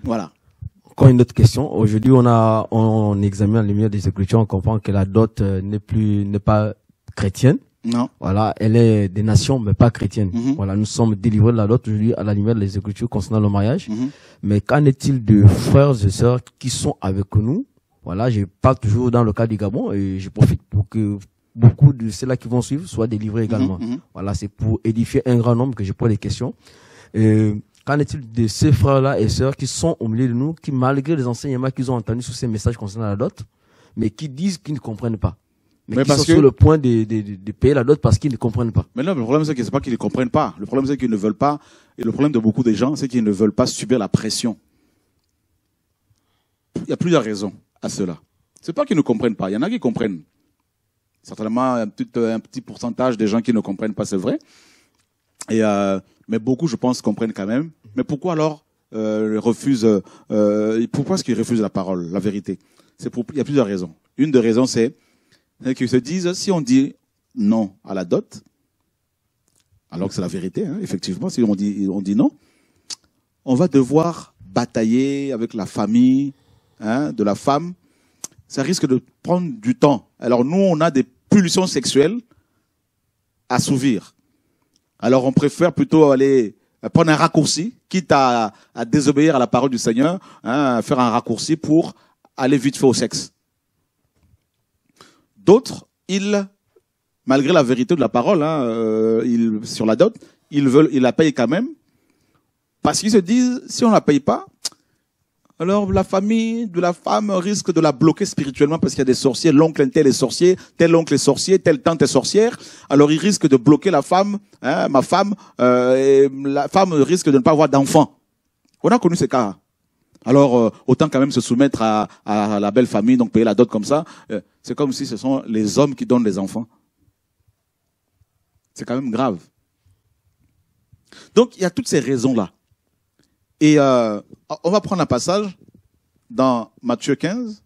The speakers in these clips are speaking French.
Voilà. Encore une autre question. Aujourd'hui, on examine la lumière des Écritures, on comprend que la dot n'est pas chrétienne. Non. Voilà, elle est des nations, mais pas chrétienne. Voilà, nous sommes délivrés de la dot aujourd'hui à la lumière des Écritures concernant le mariage. Mais qu'en est-il de frères et sœurs qui sont avec nous? Voilà, je parle toujours dans le cas du Gabon et je profite pour que beaucoup de ceux-là qui vont suivre soient délivrés également. Voilà, c'est pour édifier un grand nombre que je pose des questions. Qu'en est-il de ces frères-là et sœurs qui sont au milieu de nous, qui malgré les enseignements qu'ils ont entendus sur ces messages concernant la dot, mais qui disent qu'ils ne comprennent pas, mais qui sont sur le point de payer la dot parce qu'ils ne comprennent pas. Mais non, le problème c'est que c'est pas qu'ils ne comprennent pas. Le problème c'est qu'ils ne veulent pas. Et le problème de beaucoup de gens, c'est qu'ils ne veulent pas subir la pression. Il y a plusieurs raisons à cela. C'est pas qu'ils ne comprennent pas. Il y en a qui comprennent. Certainement un petit pourcentage des gens qui ne comprennent pas, c'est vrai. Mais beaucoup, je pense, comprennent quand même. Mais pourquoi alors pourquoi est-ce qu'ils refusent la parole, la vérité? Il y a plusieurs raisons. Une des raisons, c'est qu'ils se disent, si on dit non à la dot, alors que c'est la vérité, hein, effectivement, si on dit non, on va devoir batailler avec la famille de la femme. Ça risque de prendre du temps. Alors nous, on a des pulsions sexuelles à assouvir. Alors on préfère plutôt aller prendre un raccourci, quitte à désobéir à la parole du Seigneur, faire un raccourci pour aller vite fait au sexe. D'autres, malgré la vérité de la parole, sur la dot, ils la payent quand même, parce qu'ils se disent, si on la paye pas, alors la famille de la femme risque de la bloquer spirituellement parce qu'il y a des sorciers, l'oncle tel est sorcier, tel oncle est sorcier, telle tante est sorcière, alors il risque de bloquer la femme, ma femme, et la femme risque de ne pas avoir d'enfant. On a connu ces cas. Alors autant quand même se soumettre à la belle famille, donc payer la dot comme ça. C'est comme si ce sont les hommes qui donnent les enfants. C'est quand même grave. Donc il y a toutes ces raisons-là. Et on va prendre un passage dans Matthieu 15,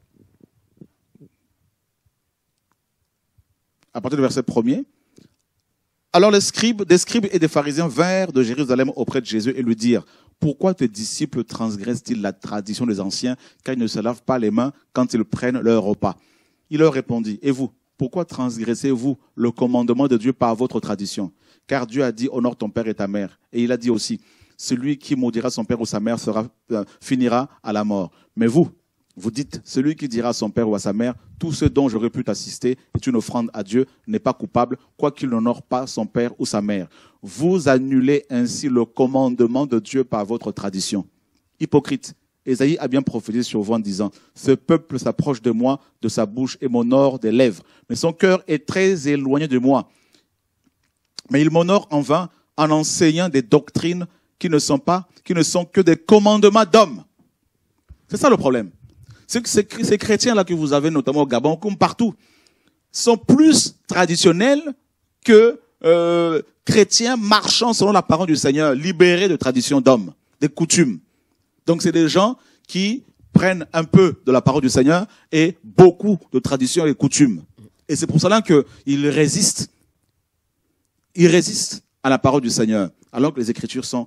à partir du verset 1er. Alors des scribes et des pharisiens vinrent de Jérusalem auprès de Jésus et lui dirent, « Pourquoi tes disciples transgressent-ils la tradition des anciens, car ils ne se lavent pas les mains quand ils prennent leur repas ?» Il leur répondit, « Et vous, pourquoi transgressez-vous le commandement de Dieu par votre tradition? Car Dieu a dit, honore ton père et ta mère. Et il a dit aussi, celui qui maudira son père ou sa mère finira à la mort. Mais vous dites, celui qui dira à son père ou à sa mère, tout ce dont j'aurais pu t'assister est une offrande à Dieu, n'est pas coupable, quoiqu'il n'honore pas son père ou sa mère. Vous annulez ainsi le commandement de Dieu par votre tradition. Hypocrite, Ésaïe a bien prophétisé sur vous en disant, ce peuple s'approche de moi, de sa bouche et m'honore des lèvres, mais son cœur est très éloigné de moi. Mais il m'honore en vain en enseignant des doctrines qui ne sont que des commandements d'hommes. C'est ça le problème. C'est que ces chrétiens-là que vous avez, notamment au Gabon, comme partout, sont plus traditionnels que chrétiens marchant selon la parole du Seigneur, libérés de traditions d'hommes, des coutumes. Donc c'est des gens qui prennent un peu de la parole du Seigneur et beaucoup de traditions et coutumes. Et c'est pour cela qu'ils résistent. Ils résistent à la parole du Seigneur, alors que les Écritures sont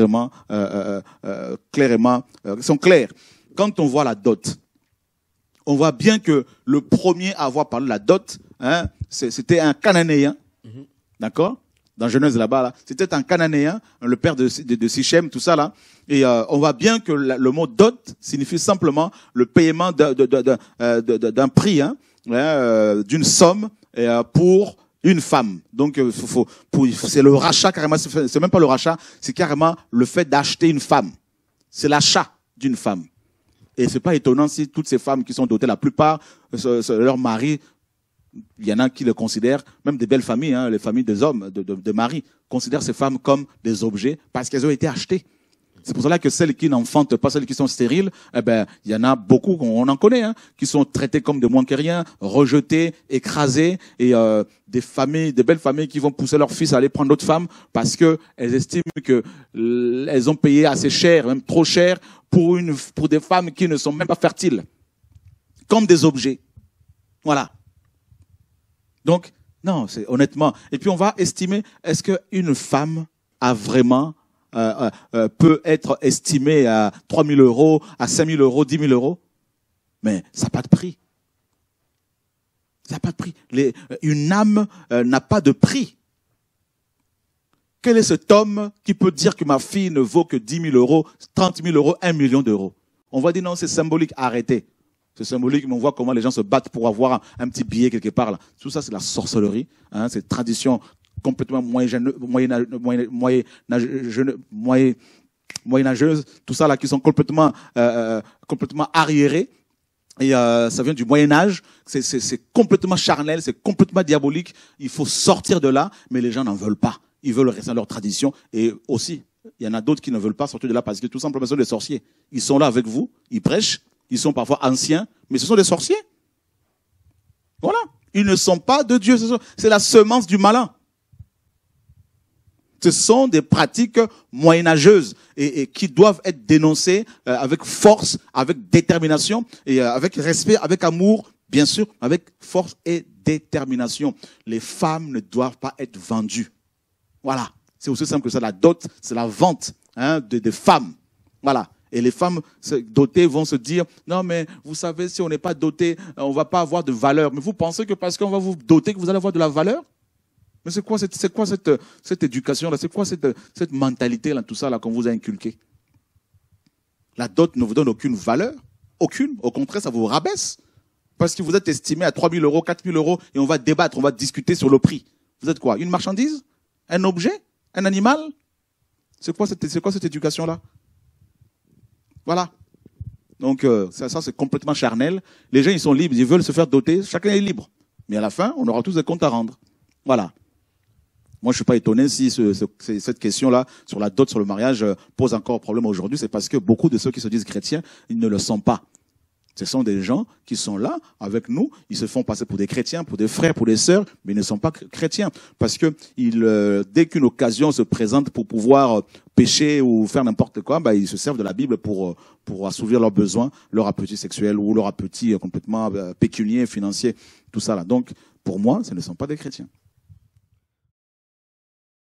sont claires. Quand on voit la dot, on voit bien que le premier à avoir parlé de la dot, c'était un Cananéen, d'accord? Dans Genèse là-bas, c'était un Cananéen, le père de Sichem, tout ça là. Et on voit bien que le mot dot signifie simplement le paiement d'un prix, d'une somme pour une femme. Donc, c'est le rachat carrément. C'est même pas le rachat, c'est carrément le fait d'acheter une femme. C'est l'achat d'une femme. Et c'est pas étonnant si toutes ces femmes qui sont dotées, la plupart, leur mari, il y en a qui le considèrent, même des belles familles, les familles des hommes, de mari, considèrent ces femmes comme des objets parce qu'elles ont été achetées. C'est pour cela que celles qui n'enfantent pas, celles qui sont stériles, il y en a beaucoup, on en connaît, qui sont traitées comme des moins que rien, rejetées, écrasées, et des belles familles qui vont pousser leurs fils à aller prendre d'autres femmes parce que elles estiment que elles ont payé assez cher, même trop cher, pour des femmes qui ne sont même pas fertiles, comme des objets. Voilà. Donc, non, c'est honnêtement. Et puis on va estimer, est-ce qu'une femme a vraiment peut être estimé à 3 000 euros, à 5 000 euros, 10 000 euros. Mais ça n'a pas de prix. Ça n'a pas de prix. Une âme n'a pas de prix. Quel est cet homme qui peut dire que ma fille ne vaut que 10 000 euros, 30 000 euros, 1 million d'euros? On va dire non, c'est symbolique, arrêtez. C'est symbolique, mais on voit comment les gens se battent pour avoir un petit billet quelque part là. Tout ça, c'est la sorcellerie, hein, c'est tradition complètement moyenâgeuse, tout ça là qui sont complètement arriérés. Et ça vient du Moyen-Âge, c'est complètement charnel, c'est complètement diabolique. Il faut sortir de là, mais les gens n'en veulent pas. Ils veulent rester dans leur tradition. Et aussi, il y en a d'autres qui ne veulent pas sortir de là parce que tout simplement, ce sont des sorciers. Ils sont là avec vous, ils prêchent, ils sont parfois anciens, mais ce sont des sorciers. Voilà. Ils ne sont pas de Dieu. C'est la semence du malin. Ce sont des pratiques moyenâgeuses et qui doivent être dénoncées avec force, avec détermination et avec respect, avec amour, bien sûr, avec force et détermination. Les femmes ne doivent pas être vendues. Voilà, c'est aussi simple que ça. La dot, c'est la vente des femmes. Voilà. Et les femmes dotées vont se dire, non mais vous savez, si on n'est pas doté, on va pas avoir de valeur. Mais vous pensez que parce qu'on va vous doter, que vous allez avoir de la valeur? Mais c'est quoi cette éducation-là? C'est quoi cette mentalité-là, tout ça là qu'on vous a inculqué? La dot ne vous donne aucune valeur. Aucune. Au contraire, ça vous rabaisse. Parce que vous êtes estimé à 3 000 euros, 4 000 euros et on va débattre, on va discuter sur le prix. Vous êtes quoi? Une marchandise? Un objet? Un animal? C'est quoi cette éducation-là? Voilà. Donc, ça c'est complètement charnel. Les gens, ils sont libres, ils veulent se faire doter. Chacun est libre. Mais à la fin, on aura tous des comptes à rendre. Voilà. Moi, je suis pas étonné si cette question-là, sur la dot, sur le mariage, pose encore problème aujourd'hui. C'est parce que beaucoup de ceux qui se disent chrétiens, ils ne le sont pas. Ce sont des gens qui sont là avec nous, ils se font passer pour des chrétiens, pour des frères, pour des sœurs, mais ils ne sont pas chrétiens. Parce que dès qu'une occasion se présente pour pouvoir pécher ou faire n'importe quoi, ils se servent de la Bible pour assouvir leurs besoins, leur appétit sexuel ou leur appétit complètement pécunier, financier, tout ça là. Donc, pour moi, ce ne sont pas des chrétiens.